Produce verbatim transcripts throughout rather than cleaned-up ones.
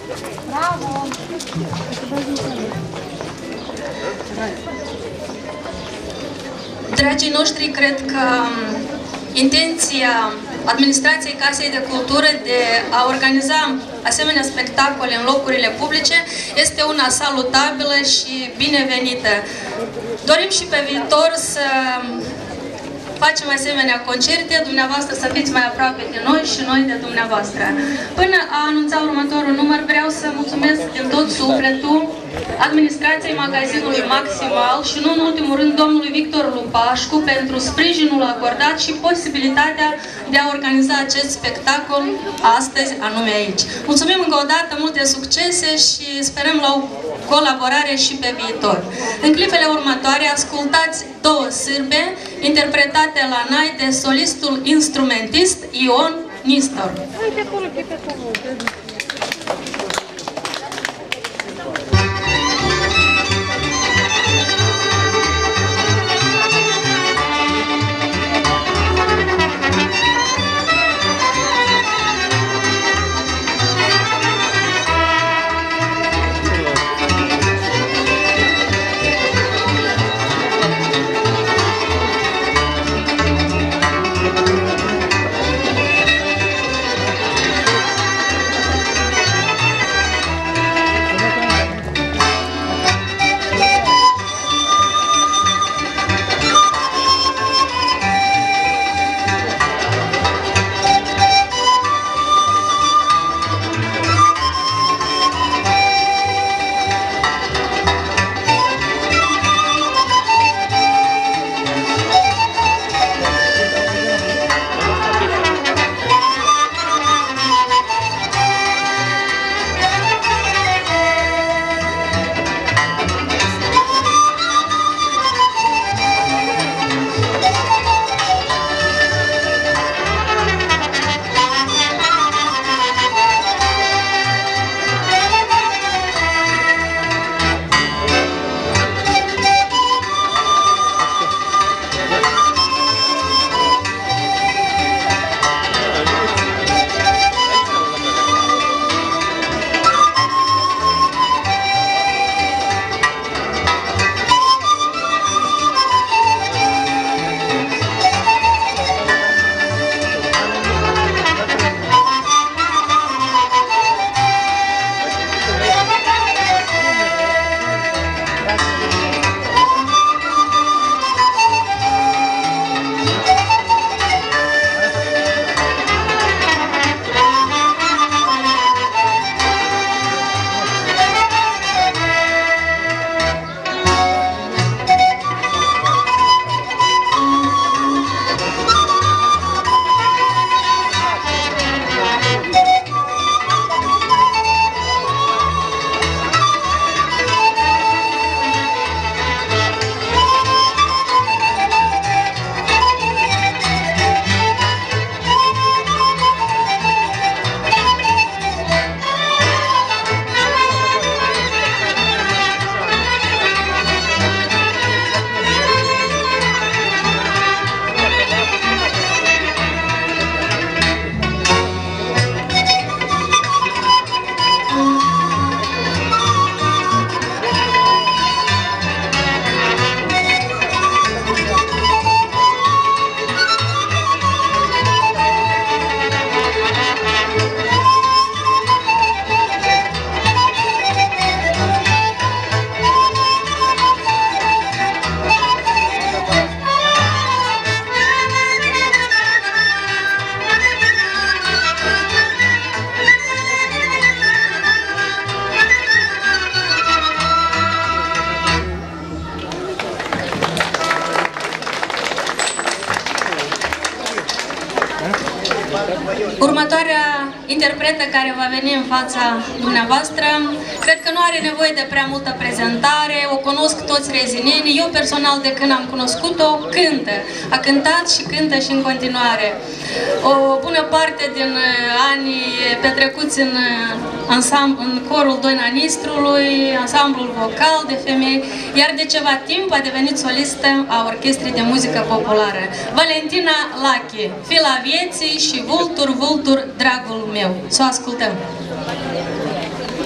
Bravo! Dragii noștri, cred că intenția Administrației Casei de Cultură de a organiza asemenea spectacole în locurile publice este una salutabilă și binevenită. Dorim și pe viitor să facem asemenea concerte, dumneavoastră să fiți mai aproape de noi și noi de dumneavoastră. Până a anunța următorul număr, vreau să mulțumesc din tot sufletul administrației magazinului Maximal și nu în ultimul rând domnului Victor Lupașcu pentru sprijinul acordat și posibilitatea de a organiza acest spectacol astăzi, anume aici. Mulțumim încă o dată, multe succese și sperăm la o colaborare și pe viitor. În clipele următoare ascultați două sârbe interpretate la nai de solistul instrumentist Ion Nistor. Următoarea interpretă care va veni în fața dumneavoastră, cred că nu are nevoie de prea multă prezentare, o cunosc toți rezinenii, eu personal de când am cunoscut-o, cântă. A cântat și cântă și în continuare. O bună parte din anii petrecuți în, în corul Doina Nistrului, ansamblul vocal de femei, iar de ceva timp a devenit solistă a Orchestrei de Muzică Populară. Valentina Lachi, Fila Vieții și Vultur, Vultur, dragul meu. Să o ascultăm!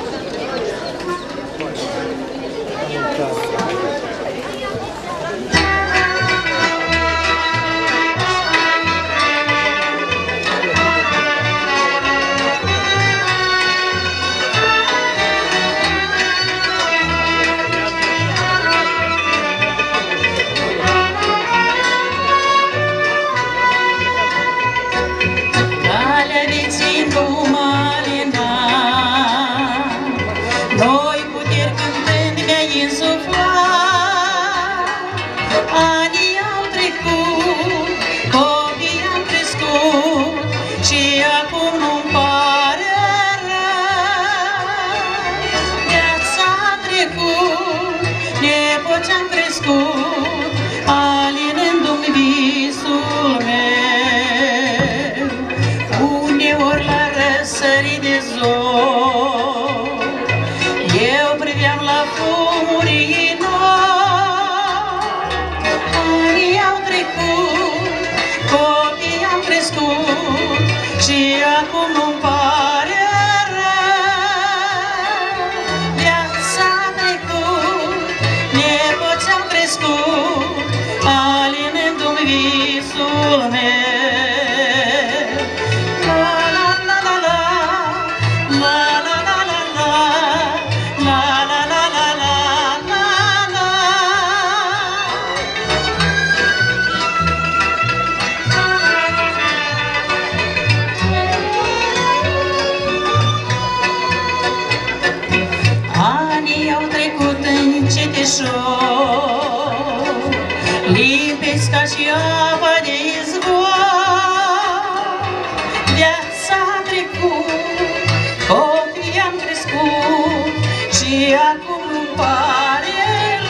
ușor, limpezi ca și apa de izvor. Viața a trecut, copii am crescut și acum îmi pare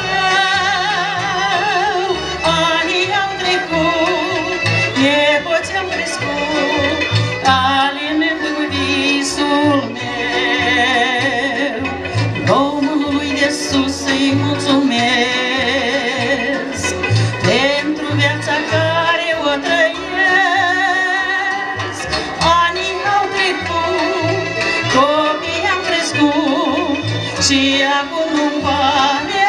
rău. Anii au trecut, nepoți am crescut, alinându-mi visul meu. Domnului de sus să-i mulțumesc pentru viața care o trăiesc. Anii au trecut, copii am crescut și acum nu-mi pare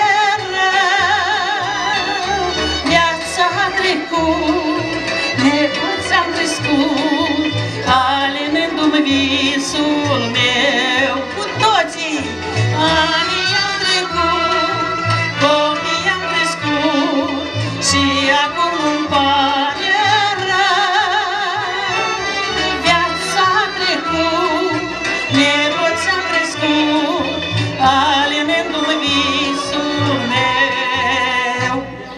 rău. Viața a trecut, nepoți am crescut, alinându-mi visul meu. Cu toții! Anii au trecut, copii am crescut și acum îmi pare rău. Viața a trecut, nepoți am crescut, alinându-mi visul meu.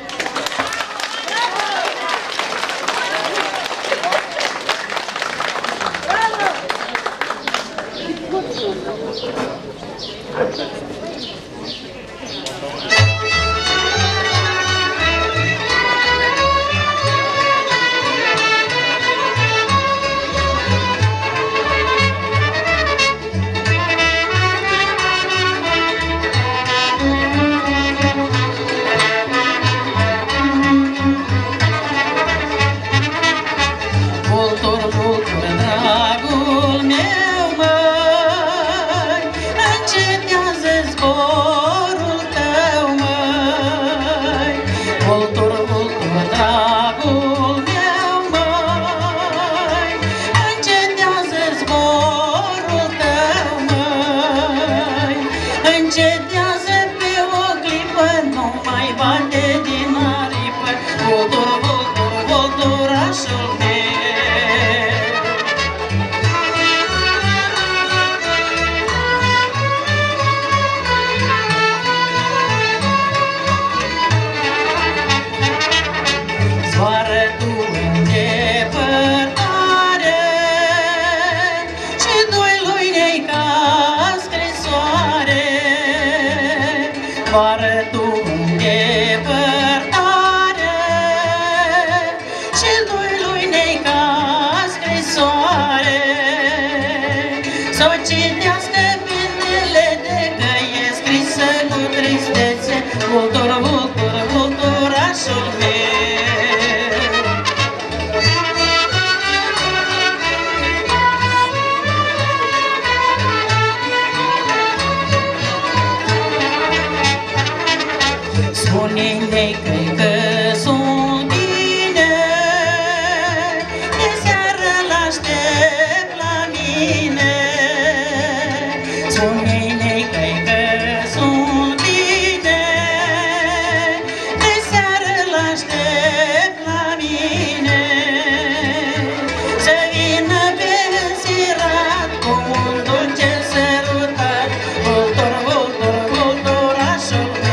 Vultur, vultur, dragul meu, măi, încetează zborul tău, măi. Vultur, vultur, dragul meu, măi, încetează zborul tău, măi. Încetează pe o clipă, nu mai bate din aripă. Vultur, vultur, vulturașul meu. Zboară tu în depărtare și doi lui ne-i ca scrisoare. Zboară tu în depărtare și doi lui ne-i ca scrisoare. Să o citească bindele de căie scrisă cu tristețe. Vultur, vultur, vulturașul meu. Spune-ne că sunt bine, de seară l-aștept la mine. Spune-ne că sunt bine, de seară l-aștept la mine. Să vină pe însirat cu un dulce sărutat. Vultur, vultur, vulturașul meu.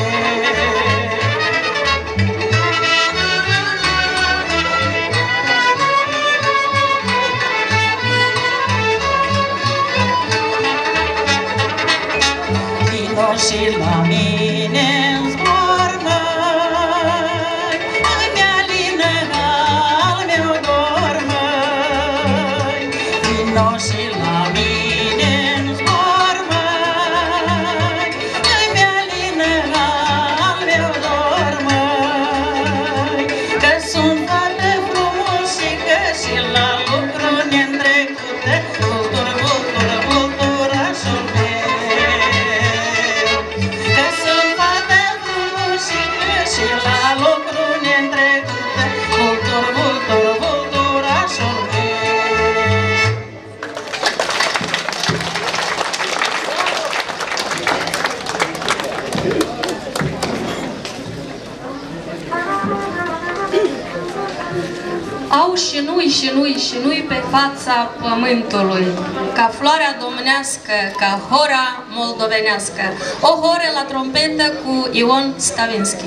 Vino și la mine-n zbor, măi, îmi alină al meu dor, măi. Vino și la mine-n zbor, măi, îmi alină al meu dor, măi. Că sunt fată frumușică și la lucru ne-ntrecută. Vultur, vultur, vulturașul meu. Că sunt fată Au și noi, și noi, și noi pe fața pământului, ca floarea domnească, ca hora moldovenească. O horă la trompetă cu Ion Stavinski.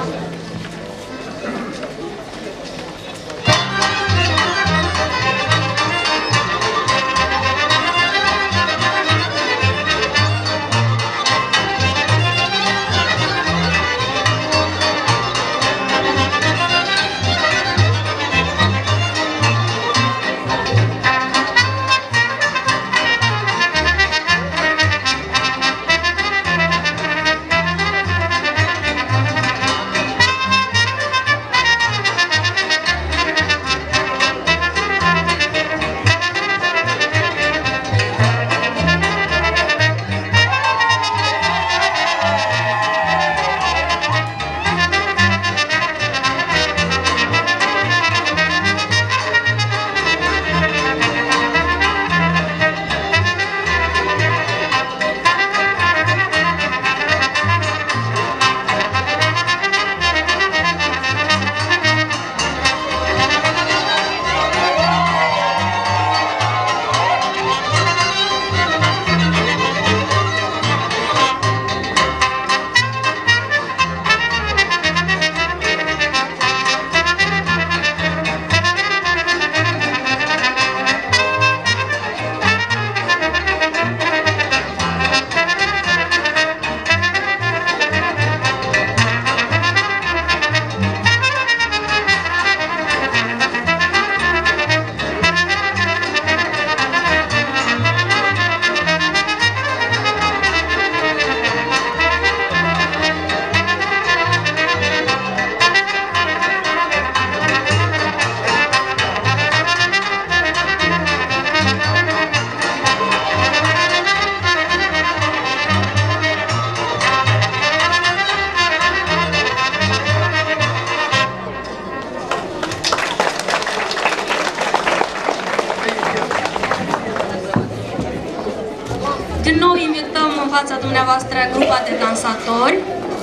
Din nou invităm în fața dumneavoastră grupa de dansatori.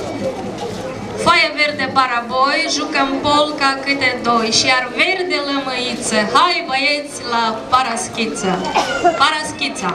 Foaie verde baraboi, jucăm polca câte doi și iar verde lămăiță. Hai băieți la paraschiță. Paraschița.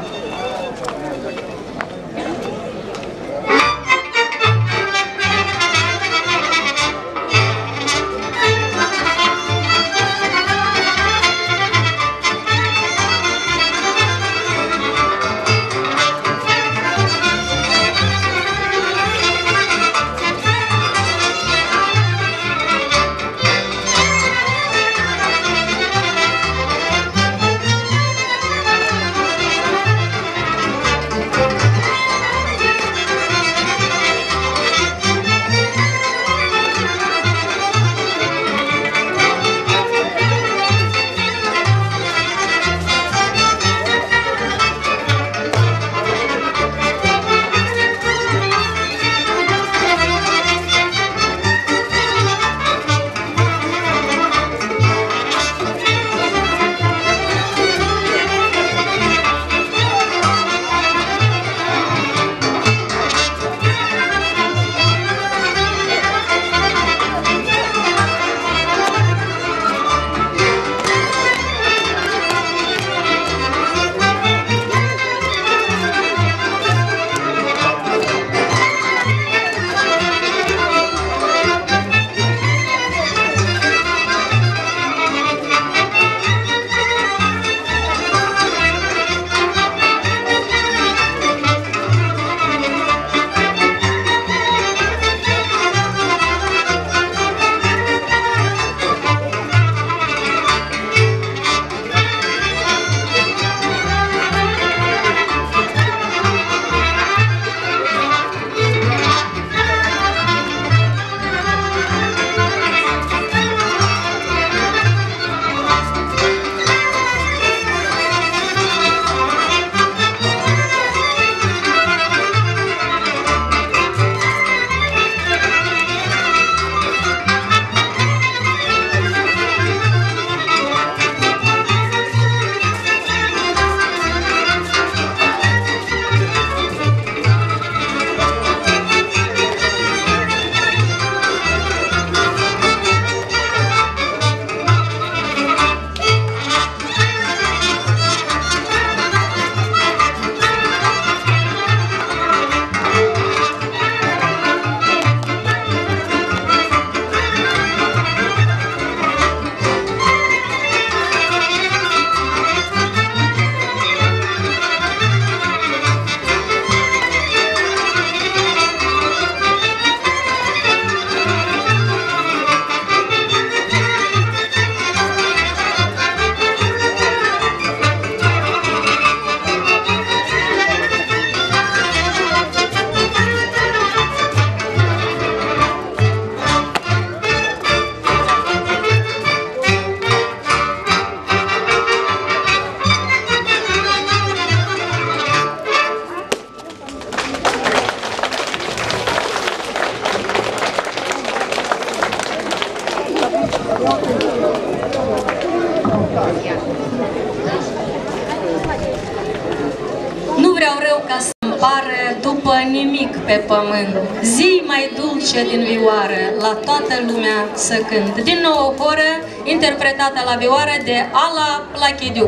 după nimic pe pământ, zi mai dulce din vioară, la toată lumea să cânt. Din nou o horă interpretată la vioară de Ala Plachidiuc.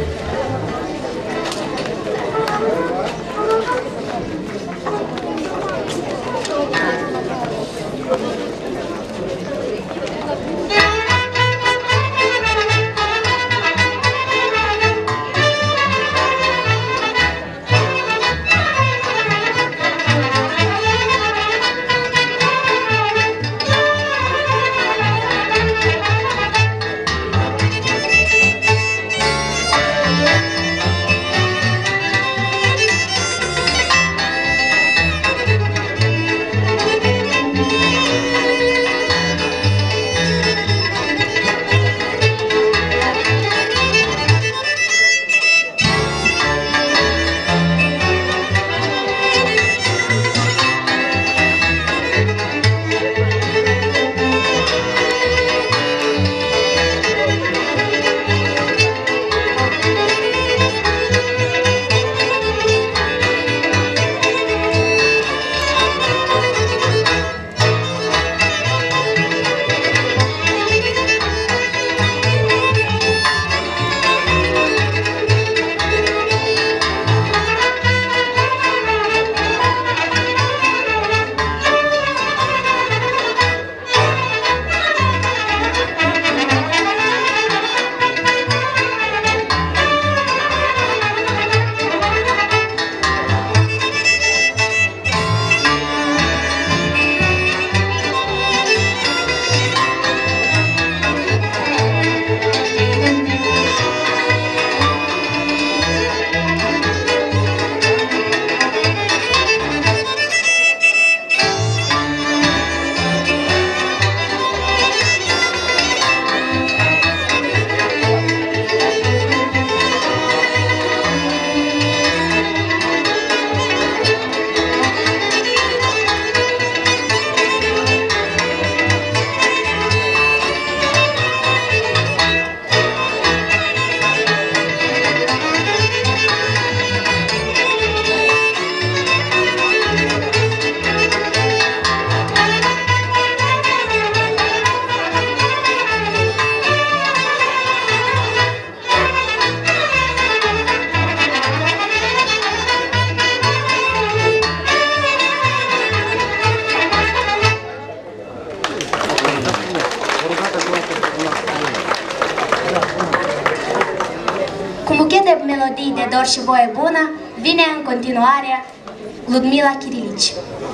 De dor și voie bună, vine în continuare Ludmila Chirilici.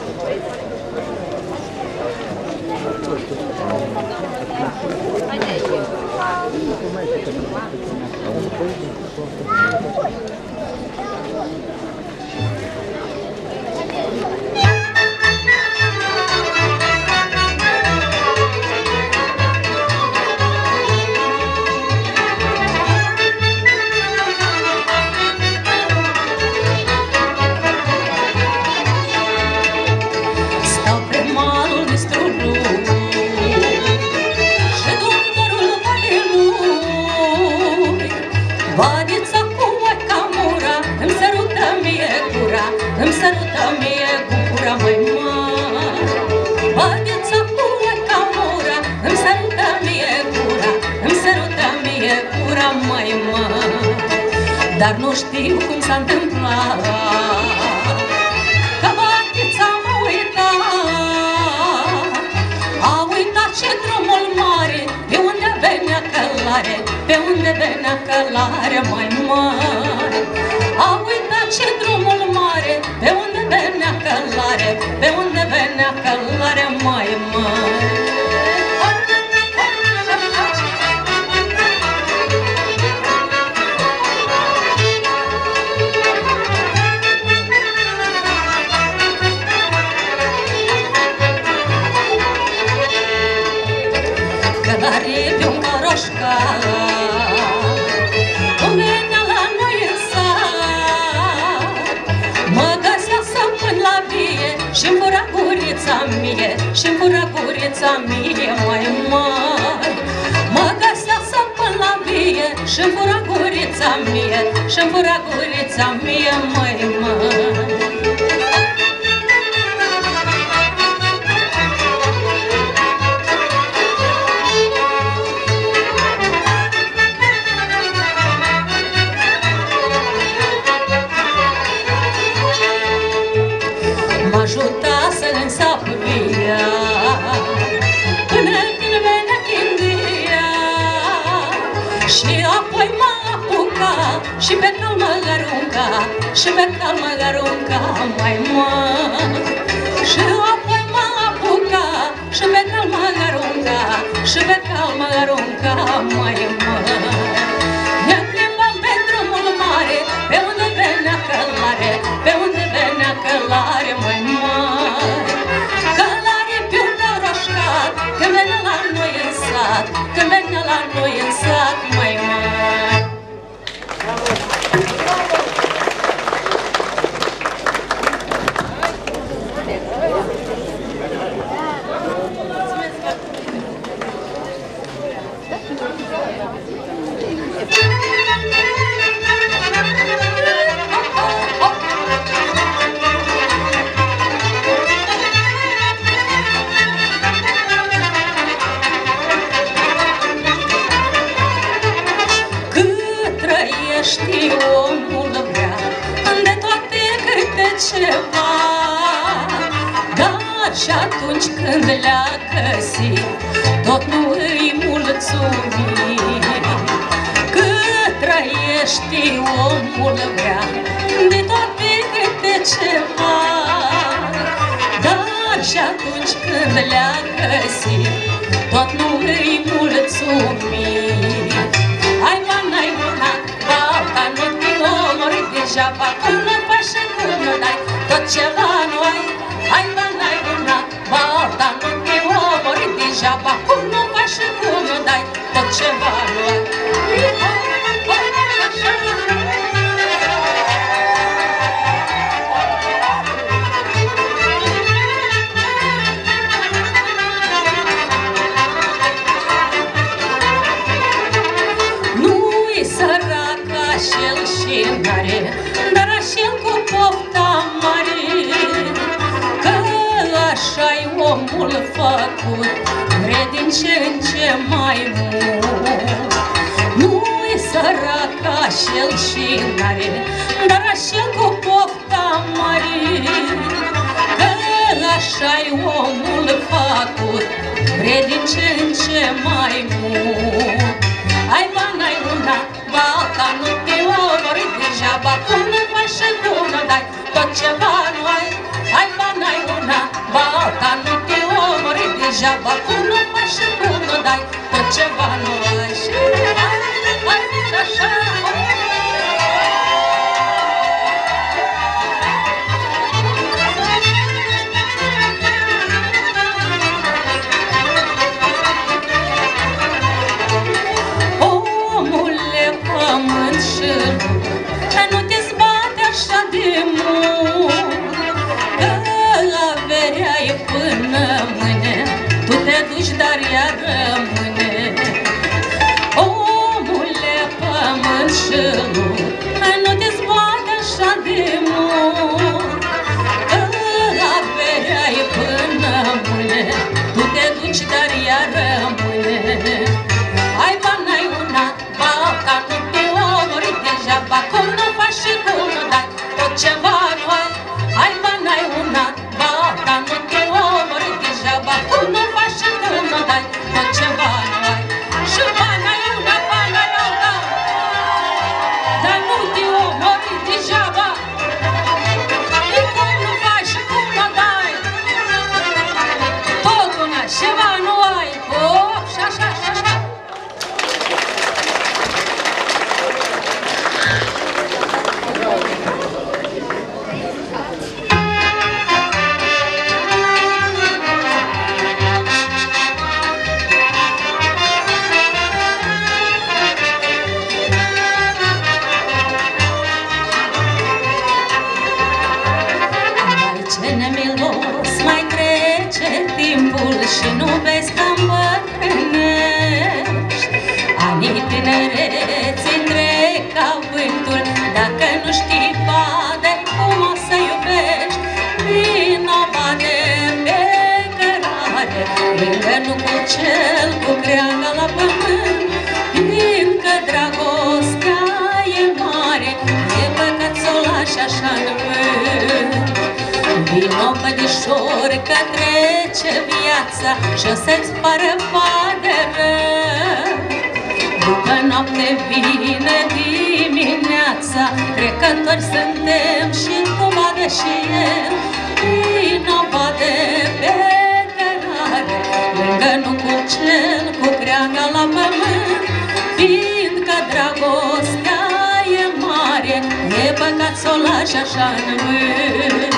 Dar nu știu cum s-a întâmplat, că batița m-a uitat. A uitat și drumul mare, pe unde venea călare, pe unde venea călare mai mare. A uitat și drumul mare, pe unde venea călare, pe unde venea călare mai mare. Călare de un coroșcat, cum venea la noi în sat, mă găsea să până la vie și-mi fura gurița mie, și-mi fura gurița mie mai mare. Mă găsea să până la vie și-mi fura gurița mie, și-mi fura gurița mie mai mare. ajuta să însap via, până când venea chindia. Și apoi mă apuca și pe cal mă arunca, și pe cal mă arunca mai mult. Și apoi mă apuca și pe cal mă arunca, și pe cal mă arunca mai mult. Ne plimbam pe drumul mare, pe unde venea călare, pe unde venea călare mai mare. Călare pe un roșcat, când venea la noi în sat, când venea la noi în sat mai mare. Știi omul vrea de toate câte ceva, dar și atunci când le-a găsit, tot nu îi mulțumi. Cât trăiești omul vrea de toate câte ceva, dar și atunci când le-a găsit, tot nu îi mulțumi. Ai bani, ai una, balta nu te omori degeaba, cum nu faci și cum nu dai, tot ceva nu ai. Ai bani, ai una, balta nu te omori degeaba, cum nu faci și cum nu dai, tot ceva nu ai. Așa-l și n-are, dar așa-l cu pofta mare, că așa-i omul făcut, vrea din ce în ce mai mult. Nu-i sărac, așa-l și n-are, dar așa-l cu pofta mare, că așa-i omul făcut, vrea din ce în ce mai mult. Ai bani, ai una, balta nu te omori degeaba, cum nu faci și cum nu dai, tot ceva nu ai. Ai bani, ai una, balta nu te omori degeaba, cum nu faci și cum nu dai, tot ceva nu ai. Și ai, ai, și așa. Pământ și nu te zbate așa de mult, că averea-i până mâine, tu te duci, dar ea rămâne. Omule, pământ și nu te zbate așa de mult, că averea-i până mâine, tu te duci, dar ea rămâne. Ai bani, ai una, balta nu te omori degeaba, cum nu faci și cum nu dai, tot ceva nu ai. Ai bani, ai una, balta nu te omori degeaba, cum nu faci și cum nu dai, tot ceva nu ai. Și bani, ai una, bani, ai alta, dar nu te omori degeaba, e cum nu faci și cum nu dai, tot una, ceva nu ai. Op, și așa, și așa. Și nu vezi că îmbătrânești, anii tinereții trec ca vântul, dacă nu știi bade cum o să iubești. Vinoba de pe cărare, lângă nu cu cel cu creanga la pământ, fiindcă dragostea e mare, e păcat să o lași așa în vânt. Vino bădișor că trece viața și o să-ți pară de rău. După noapte vine dimineața, trecători suntem și tu bade și el. Vino bade pe cărare, lângă nucul cel cu creanga la pământ, fiindcă dragostea e mare, e păcat să o lași așa în vânt.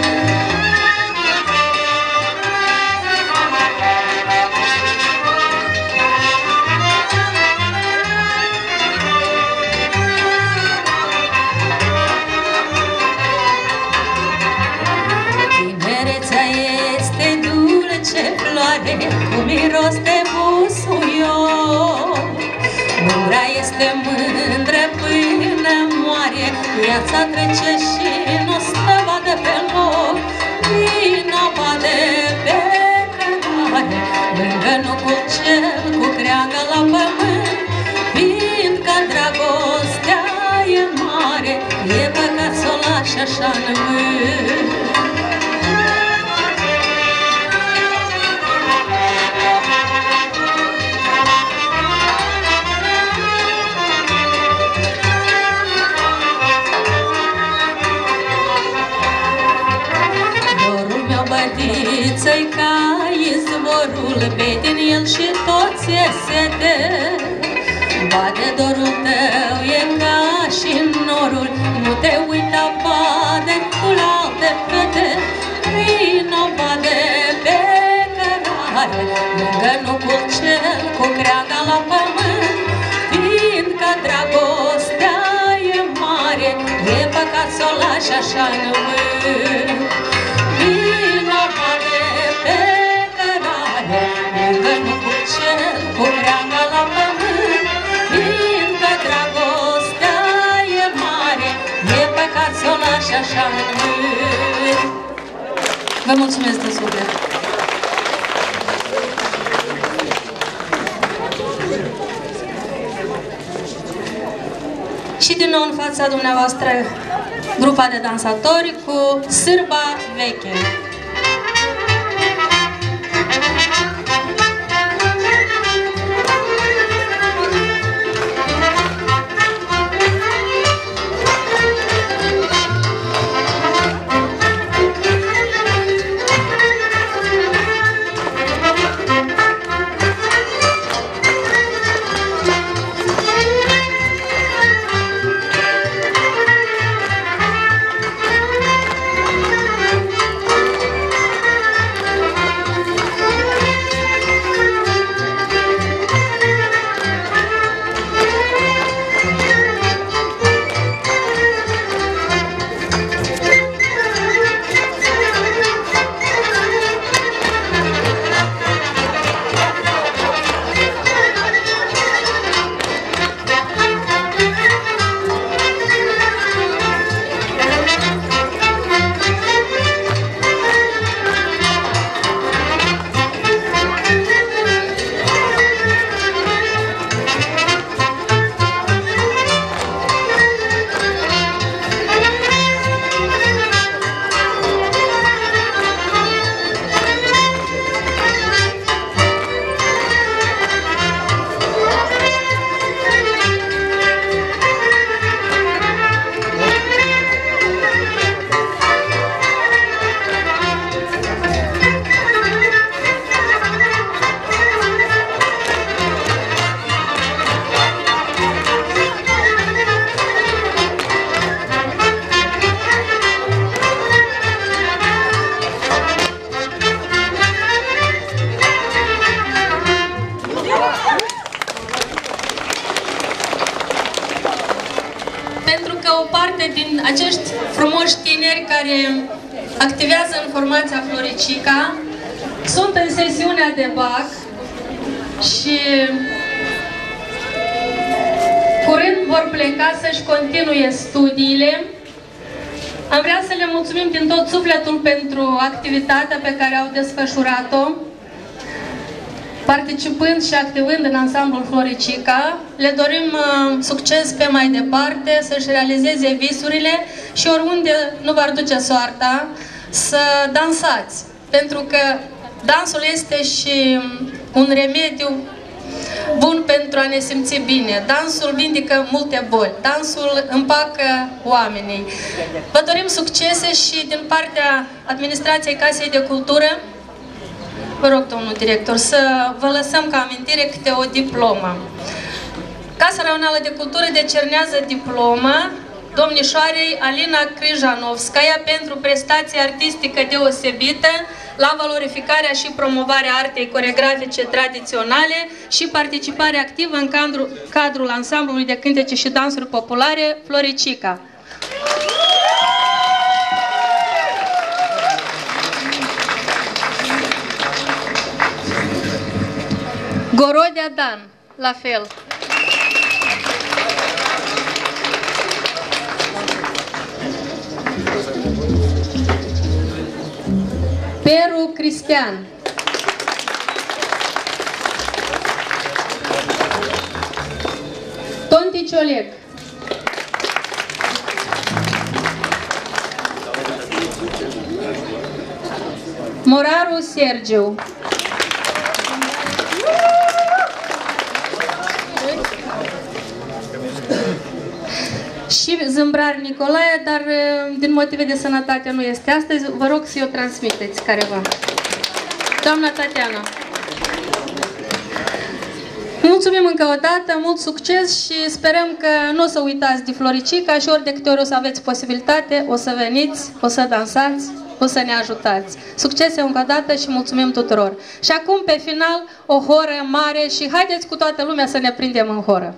Cu miros de busuioc, mândra este mândră până moare, viața trece și nu stă vadă pe loc. Vino bade pe cărare, lângă nucul cel cu creanga la pământ, fiindcă dragostea e mare, e păcat să o lași așa în vânt. Bădiță-i ca izvorul, bei din el și tot ți-e sete. Bade, dorul tău e ca și norul, nu te uita, bade cu alte fete. Vino bade pe cărare, lângă nucul cel cu creanga la pământ, fiindcă dragostea e mare, e păcat să o lași așa în vânt. Vino bade pe cărare, lângă nucul cel cu creanga la pământ, fiindcă dragostea e mare, e păcat să o lași așa în vânt. Vă mulțumesc de suflet! Și din nou în fața dumneavoastră grupa de dansatori cu Sârba Veche. Din acești frumoși tineri care activează în formația Floricica sunt în sesiunea de bac și curând vor pleca să-și continue studiile. Am vrea să le mulțumim din tot sufletul pentru activitatea pe care au desfășurat-o, participând și activând în ansamblul Floricica. Le dorim uh, succes pe mai departe, să-și realizeze visurile și oriunde nu v-ar duce soarta, să dansați, pentru că dansul este și un remediu bun pentru a ne simți bine. Dansul vindică multe boli, dansul împacă oamenii. Vă dorim succese și din partea Administrației Casei de Cultură, vă rog, domnul director, să vă lăsăm ca amintire câte o diplomă. Casa Raională de Cultură decernează diploma domnișoarei Alina Crijanovskaya pentru prestație artistică deosebită la valorificarea și promovarea artei coreografice tradiționale și participare activă în cadrul, cadrul ansamblului de cântece și dansuri populare Floricica. Gorodea Dan, la fel. Peru Cristian. Tontici Oleg. Moraru Sergiu. Și Zâmbrar Nicolae, dar din motive de sănătate nu este astăzi. Vă rog să-i o transmiteți careva. Doamna Tatiana. Mulțumim încă o dată, mult succes și sperăm că nu o să uitați de Floricica și ori de câte ori o să aveți posibilitate, o să veniți, o să dansați, o să ne ajutați. Succese încă o dată și mulțumim tuturor. Și acum, pe final, o horă mare și haideți cu toată lumea să ne prindem în horă.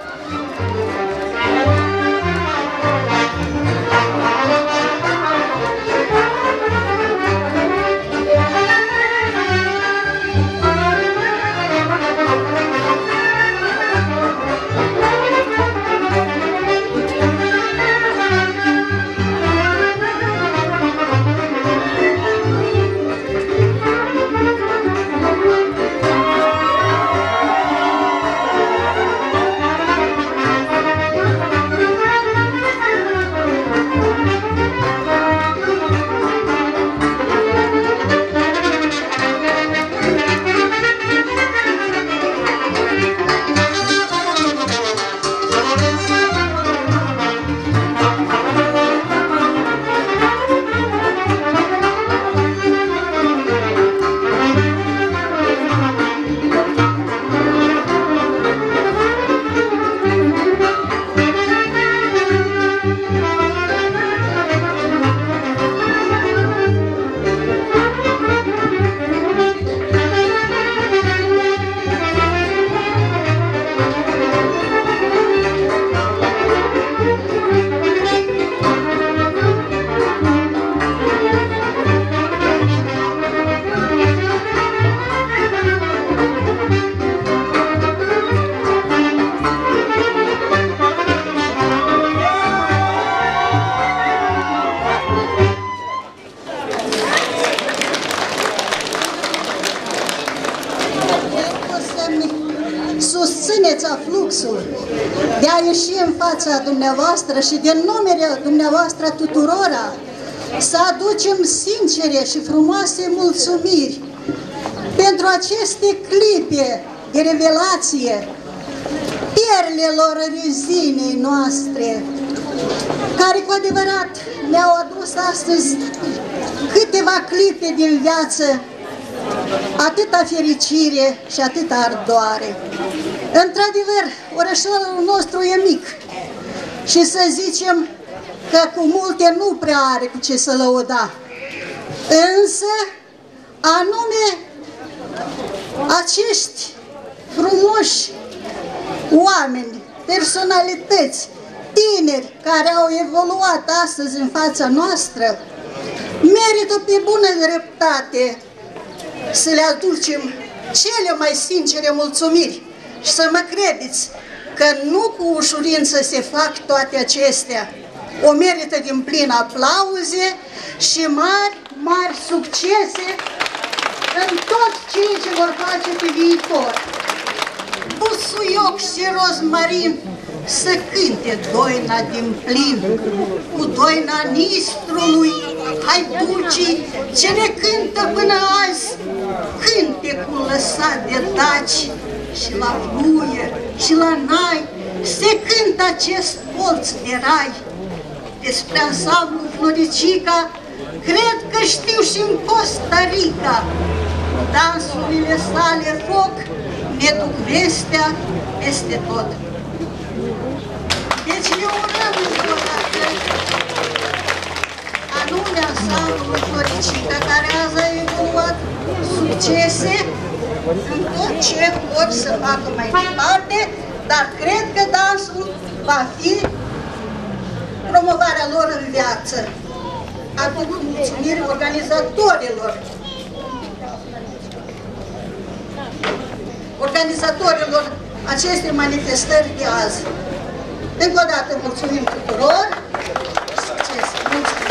susțineți afluxul de a ieși în fața dumneavoastră și din numele dumneavoastră tuturora să aducem sincere și frumoase mulțumiri pentru aceste clipe de revelație, perlelor rezinei noastre, care cu adevărat ne-au adus astăzi câteva clipe din viață, atâta fericire și atâta ardoare. Într-adevăr, orășelul nostru e mic și să zicem că cu multe nu prea are cu ce să lăuda. Însă, anume, acești frumoși oameni, personalități, tineri care au evoluat astăzi în fața noastră, merită pe bună dreptate să le aducem cele mai sincere mulțumiri și să mă credeți că nu cu ușurință se fac toate acestea. O merită din plin aplauze și mari, mari succese în tot ceea ce vor face pe viitor. Busuioc și rozmarin să cânte doina din plin, cu doina nistrului hai dulcii ce ne cântă până azi, cântecul lăsat de daci, și la fluier și la nai se cântă acest colț de rai. Despre ansamblu Floricica cred că știu și în Costa Rica. Dansurile sale foc ne duc vestea peste tot. Deci ne urăm încă o dată anume ansamblul Floricica, care azi a evoluat succese în tot ce vor să facă mai departe, dar cred că dansul va fi promovarea lor în viață. Aduc mulțumiri organizatorilor, organizatorilor acestei manifestări de azi. Încă o dată mulțumim tuturor. Succes! Mulțumim!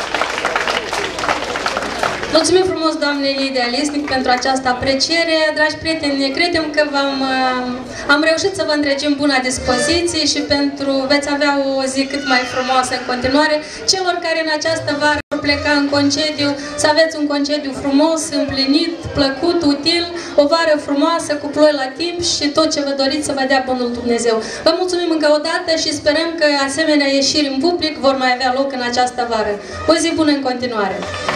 Mulțumim frumos, doamne Lidia Lisnic, pentru această apreciere. Dragi prieteni, credem că v-am, am reușit să vă întregim buna dispoziție și pentru veți avea o zi cât mai frumoasă în continuare. Celor care în această vară vor pleca în concediu, să aveți un concediu frumos, împlinit, plăcut, util, o vară frumoasă, cu ploi la timp și tot ce vă doriți să vă dea bunul Dumnezeu. Vă mulțumim încă o dată și sperăm că asemenea ieșiri în public vor mai avea loc în această vară. O zi bună în continuare!